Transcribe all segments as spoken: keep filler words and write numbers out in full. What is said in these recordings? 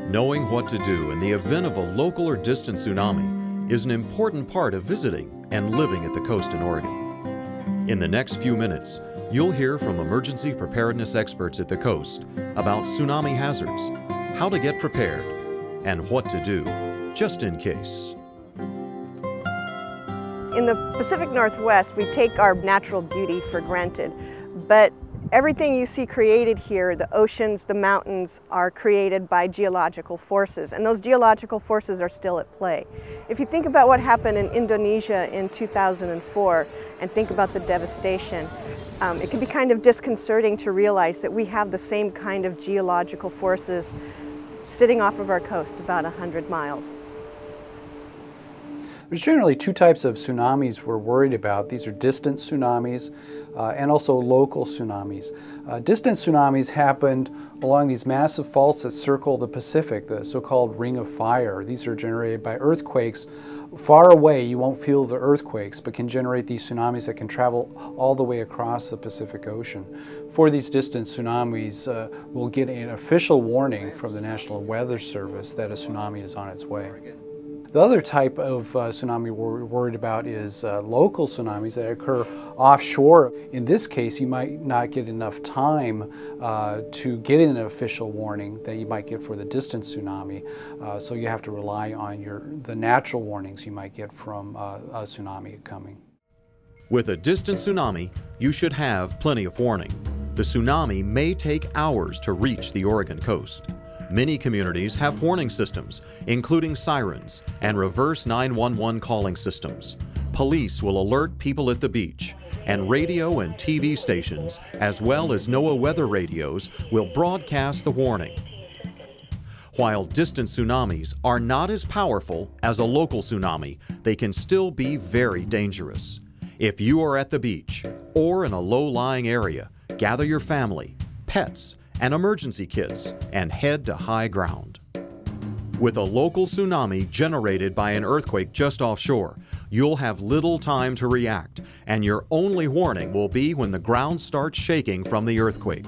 Knowing what to do in the event of a local or distant tsunami is an important part of visiting and living at the coast in Oregon. In the next few minutes, you'll hear from emergency preparedness experts at the coast about tsunami hazards, how to get prepared, and what to do, just in case. In the Pacific Northwest, we take our natural beauty for granted, but everything you see created here, the oceans, the mountains, are created by geological forces, and those geological forces are still at play. If you think about what happened in Indonesia in two thousand four and think about the devastation, um, it can be kind of disconcerting to realize that we have the same kind of geological forces sitting off of our coast about one hundred miles. There's generally two types of tsunamis we're worried about. These are distant tsunamis uh, and also local tsunamis. Uh, distant tsunamis happened along these massive faults that circle the Pacific, the so-called Ring of Fire. These are generated by earthquakes. Far away, you won't feel the earthquakes, but can generate these tsunamis that can travel all the way across the Pacific Ocean. For these distant tsunamis, uh, we'll get an official warning from the National Weather Service that a tsunami is on its way. The other type of uh, tsunami we're worried about is uh, local tsunamis that occur offshore. In this case, you might not get enough time uh, to get an official warning that you might get for the distant tsunami. Uh, so you have to rely on your, the natural warnings you might get from uh, a tsunami coming. With a distant tsunami, you should have plenty of warning. The tsunami may take hours to reach the Oregon coast. Many communities have warning systems, including sirens and reverse nine one one calling systems. Police will alert people at the beach, and radio and T V stations, as well as NOAA weather radios, will broadcast the warning. While distant tsunamis are not as powerful as a local tsunami, they can still be very dangerous. If you are at the beach or in a low-lying area, gather your family, pets, and emergency kits and head to high ground. With a local tsunami generated by an earthquake just offshore, you'll have little time to react, and your only warning will be when the ground starts shaking from the earthquake.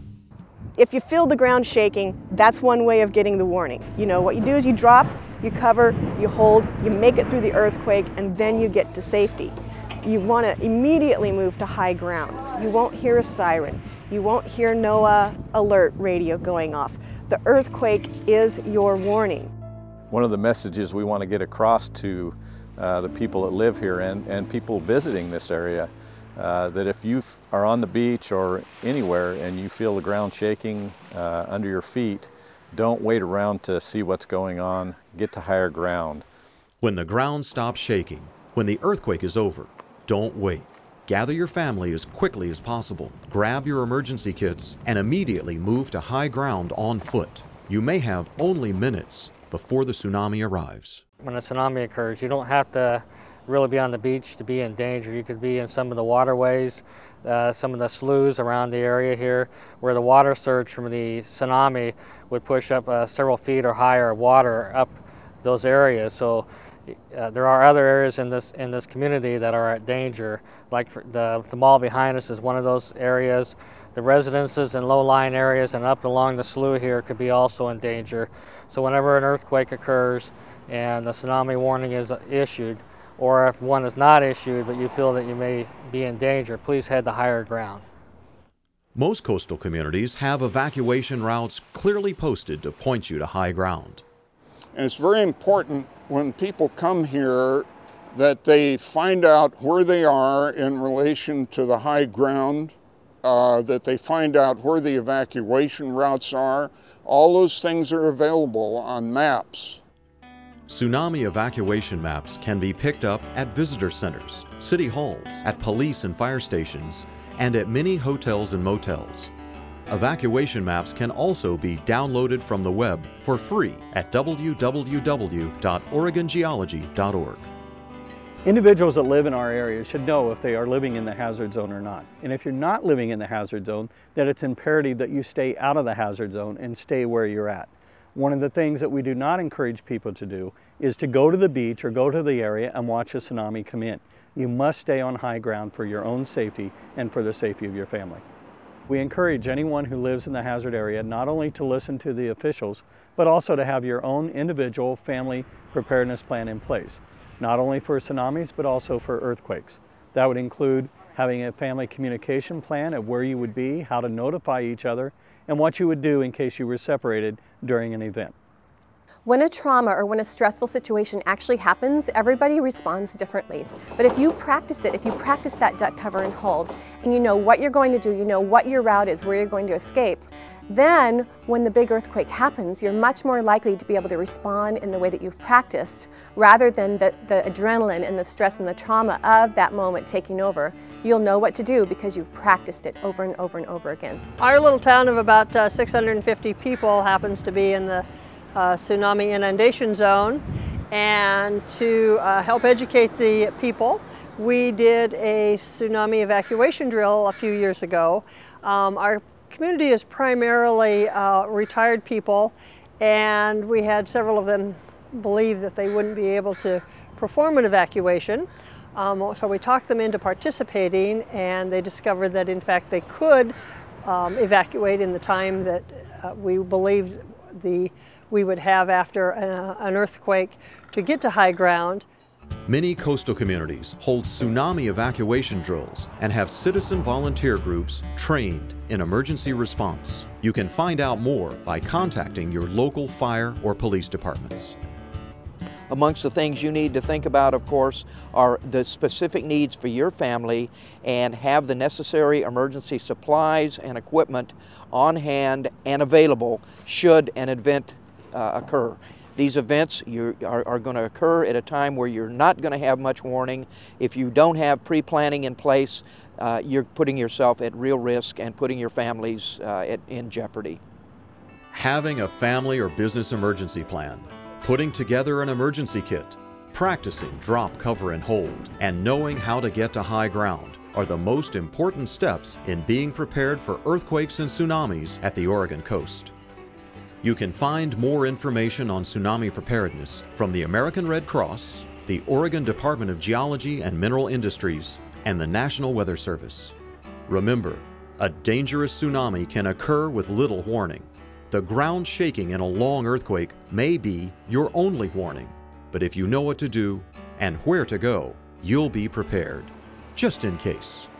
If you feel the ground shaking, that's one way of getting the warning. You know, what you do is you drop, you cover, you hold, you make it through the earthquake, and then you get to safety. You want to immediately move to high ground. You won't hear a siren. You won't hear NOAA alert radio going off. The earthquake is your warning. One of the messages we want to get across to uh, the people that live here and, and people visiting this area, uh, that if you are on the beach or anywhere and you feel the ground shaking uh, under your feet, don't wait around to see what's going on. Get to higher ground. When the ground stops shaking, when the earthquake is over, don't wait. Gather your family as quickly as possible, grab your emergency kits, and immediately move to high ground on foot. You may have only minutes before the tsunami arrives. When a tsunami occurs, you don't have to really be on the beach to be in danger. You could be in some of the waterways, uh, some of the sloughs around the area here, where the water surge from the tsunami would push up uh, several feet or higher water up those areas. So uh, there are other areas in this in this community that are at danger. Like the, the mall behind us is one of those areas. The residences in low-lying areas and up along the slough here could be also in danger. So whenever an earthquake occurs and the tsunami warning is issued, or if one is not issued but you feel that you may be in danger, please head to higher ground. Most coastal communities have evacuation routes clearly posted to point you to high ground. And it's very important when people come here that they find out where they are in relation to the high ground, uh, that they find out where the evacuation routes are. All those things are available on maps. Tsunami evacuation maps can be picked up at visitor centers, city halls, at police and fire stations, and at many hotels and motels. Evacuation maps can also be downloaded from the web for free at w w w dot oregon geology dot org. Individuals that live in our area should know if they are living in the hazard zone or not. And if you're not living in the hazard zone, then it's imperative that you stay out of the hazard zone and stay where you're at. One of the things that we do not encourage people to do is to go to the beach or go to the area and watch a tsunami come in. You must stay on high ground for your own safety and for the safety of your family. We encourage anyone who lives in the hazard area not only to listen to the officials, but also to have your own individual family preparedness plan in place, not only for tsunamis, but also for earthquakes. That would include having a family communication plan of where you would be, how to notify each other, and what you would do in case you were separated during an event. When a trauma or when a stressful situation actually happens, everybody responds differently. But if you practice it, if you practice that duck, cover, and hold, and you know what you're going to do, you know what your route is, where you're going to escape, then when the big earthquake happens, you're much more likely to be able to respond in the way that you've practiced, rather than the, the adrenaline and the stress and the trauma of that moment taking over. You'll know what to do because you've practiced it over and over and over again. Our little town of about uh, six hundred fifty people happens to be in the Uh, tsunami inundation zone, and to uh, help educate the people, we did a tsunami evacuation drill a few years ago. Um, our community is primarily uh, retired people, and we had several of them believe that they wouldn't be able to perform an evacuation. Um, so we talked them into participating, and they discovered that in fact they could um, evacuate in the time that uh, we believed the we would have after a, an earthquake to get to high ground. Many coastal communities hold tsunami evacuation drills and have citizen volunteer groups trained in emergency response. You can find out more by contacting your local fire or police departments. Amongst the things you need to think about, of course, are the specific needs for your family, and have the necessary emergency supplies and equipment on hand and available should an event uh, occur. These events you are, are going to occur at a time where you're not going to have much warning. If you don't have pre-planning in place, uh, you're putting yourself at real risk and putting your families uh, at, in jeopardy. Having a family or business emergency plan, putting together an emergency kit, practicing drop, cover, and hold, and knowing how to get to high ground are the most important steps in being prepared for earthquakes and tsunamis at the Oregon coast. You can find more information on tsunami preparedness from the American Red Cross, the Oregon Department of Geology and Mineral Industries, and the National Weather Service. Remember, a dangerous tsunami can occur with little warning. The ground shaking in a long earthquake may be your only warning, but if you know what to do and where to go, you'll be prepared, just in case.